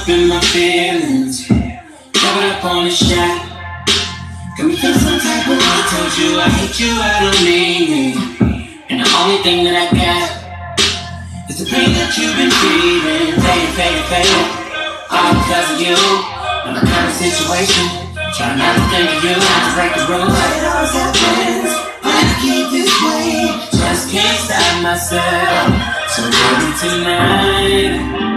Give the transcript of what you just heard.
up in my feelings. Covered up on the shot. Got me feeling some type of way. I told you I hate you, I don't mean it. And the only thing that I got is the pain that you've been feeling. Fading. All because of you. And the kind of situation. Trying not to think of you. Not to break the rules. But it always happens when I keep this way. Just can't stop myself. So baby tonight